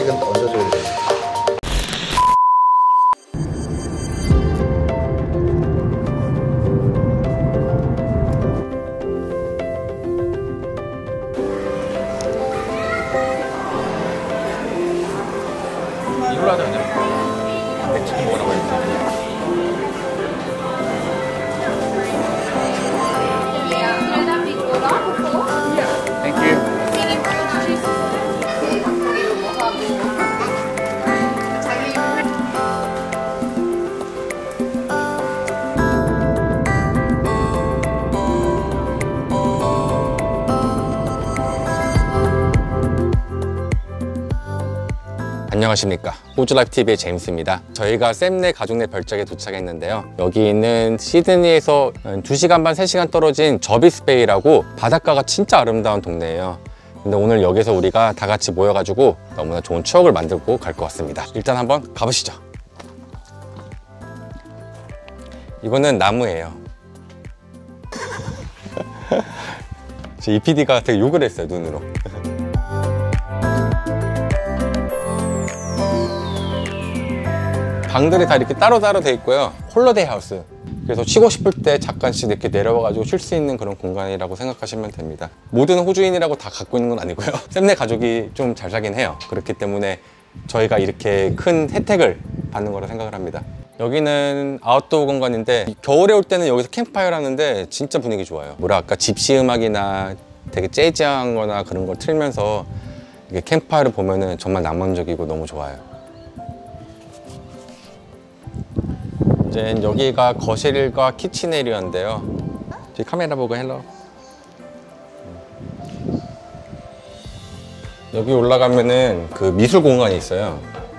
액은 얹어줘야 돼요. 이걸로 하자 그냥. 치킨 먹으라고 했지. Thank you. 안녕하십니까, 호주라이프TV의 제임스입니다. 저희가 샘내 가족내 별장에 도착했는데요, 여기 있는 시드니에서 2시간 반 3시간 떨어진 저비스베이라고 바닷가가 진짜 아름다운 동네예요. 근데 오늘 여기서 우리가 다 같이 모여가지고 너무나 좋은 추억을 만들고 갈 것 같습니다. 일단 한번 가보시죠. 이거는 나무예요. 이 PD가 되게 욕을 했어요, 눈으로. 방들이 다 이렇게 따로따로 돼 있고요. 홀리데이 하우스. 그래서 쉬고 싶을 때 잠깐씩 이렇게 내려와가지고 쉴 수 있는 그런 공간이라고 생각하시면 됩니다. 모든 호주인이라고 다 갖고 있는 건 아니고요. 샘내 가족이 좀 잘 살긴 해요. 그렇기 때문에 저희가 이렇게 큰 혜택을 받는 거라 생각을 합니다. 여기는 아웃도어 공간인데 겨울에 올 때는 여기서 캠프파이어를 하는데 진짜 분위기 좋아요. 뭐랄까, 집시 음악이나 되게 재즈한 거나 그런 걸 틀면서 이게 캠프파이어를 보면은 정말 낭만적이고 너무 좋아요. 이제 여기가 거실과 키친 에리어인데요. 저희 카메라 보고 헬로. 여기 올라가면은 그 미술 공간이 있어요.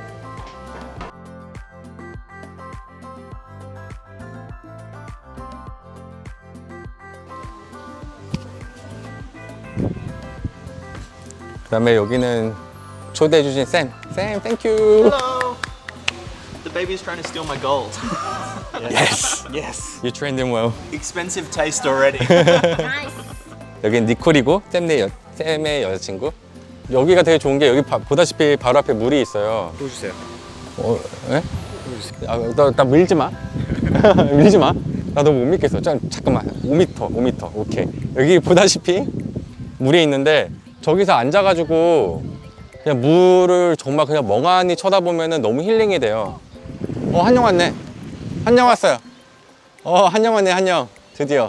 그 다음에 여기는 초대해 주신 샘, 땡큐. Hello. The baby is trying to steal my gold. Yes. Yes. You trained him well. Expensive taste already. 여긴 니콜이고 샘의 여자친구. 여기가 되게 좋은 게 여기 보다시피 바로 앞에 물이 있어요. 보여주세요. 예? 나 밀지 마. 밀지 마. 나 너무 못 믿겠어. 잠깐만. 5m. 오케이. 여기 보다시피 물이 있는데 저기서 앉아가지고 그냥 물을 정말 그냥 멍하니 쳐다보면은 너무 힐링이 돼요. 한영 왔네. 한영 왔어요. 한영 왔네, 한영. 드디어.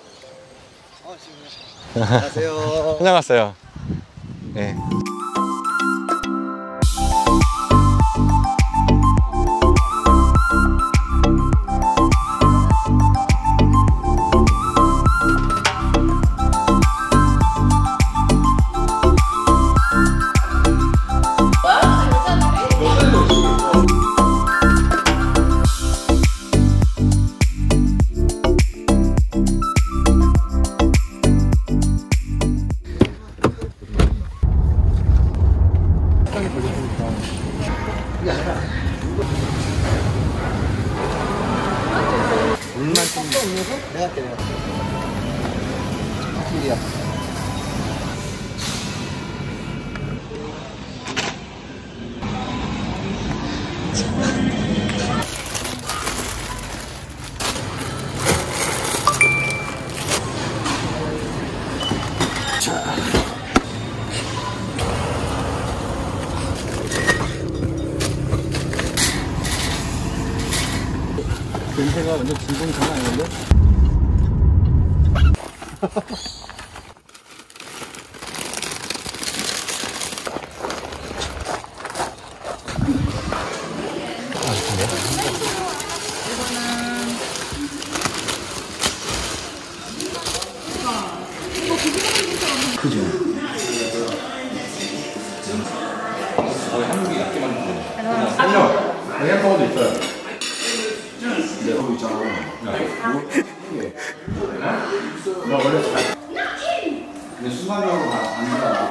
안녕하세요. 한영 왔어요. 네. 물만 좀 내가 할게. 길이야. 냄새가 완전 진동이 장난 아닌데? 그죠? 거의 한국이 얇게 만든 거예요. 아니요. 햄버거도 있어요. 네, 거기 있잖아. 나 원래 잘. 근데 순간적으로 안 들어가.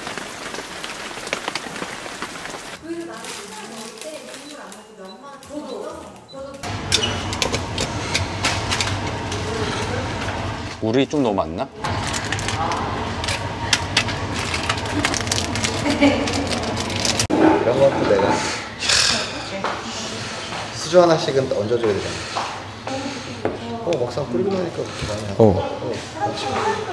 저도 물이 좀 너무 많나? 이런 것도 내가 수저 하나씩은 얹어줘야 되잖아. 막상 끓이고 나니까 그렇게 많이 하네.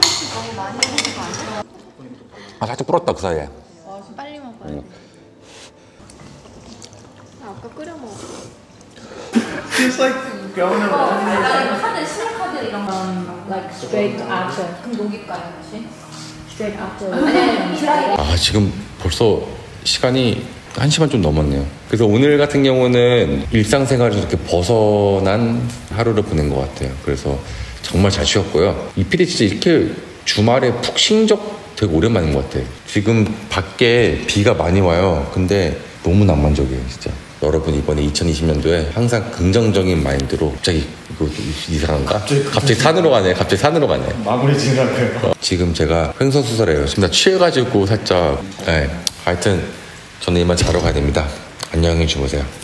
아, 살짝 불었다 그 사이에. 빨리 먹어야 돼. 아까 끓여 먹었어. 카드, 신용카드 이런 건 like straight after. 그럼 녹일까요, 혹시? Straight after. 아니, 드라이. 아, 지금 벌써 시간이 1시간 좀 넘었네요. 그래서 오늘 같은 경우는 일상생활에서 이렇게 벗어난 하루를 보낸 것 같아요. 그래서 정말 잘 쉬었고요. 이 PD 진짜 이렇게 주말에 푹 쉰 적 되게 오랜만인 것 같아요. 지금 밖에 비가 많이 와요. 근데 너무 낭만적이에요, 진짜. 여러분 이번에 2020년도에 항상 긍정적인 마인드로 갑자기 이거 이상한가? 갑자기 산으로 가네. 갑자기 산으로 가네. 마무리 지으라고요. 지금 제가 횡설수설해요. 지금 나 취해가지고 살짝. 네. 하여튼 저는 이만 자러 가야 됩니다. 안녕히 주무세요.